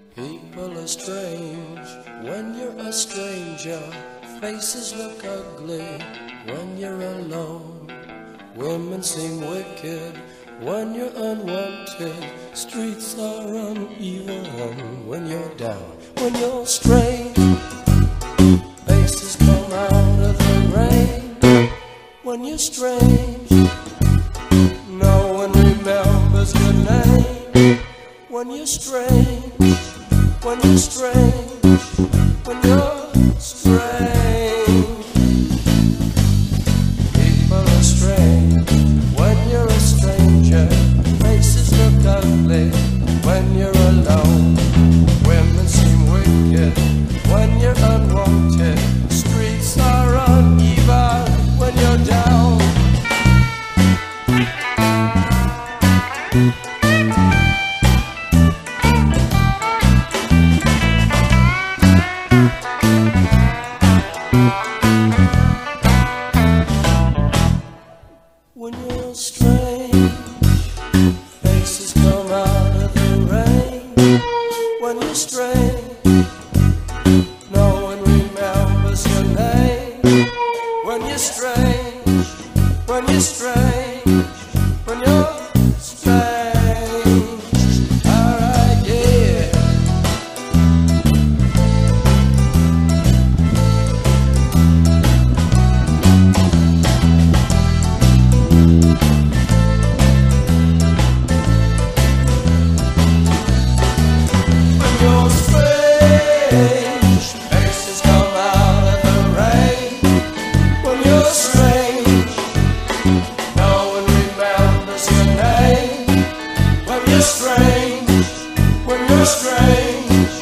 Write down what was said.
People are strange when you're a stranger. Faces look ugly when you're alone. Women seem wicked when you're unwanted. Streets are uneven when you're down. When you're strange, faces come out of the rain. When you're strange, no one remembers your name. When you're strange, when you're strange, when you're strange. People are strange when you're a stranger. Faces look ugly when you're alone. Women seem wicked when you're unwanted. Streets are uneven when you're down. When you're strange, faces come out of the rain. When you're strange, no one remembers your name. When you're strange, when you're strange, when you're strange. Alright, yeah. You're strange, faces come out of the rain. When you're strange, no one remembers your name. When you're strange, when you're strange.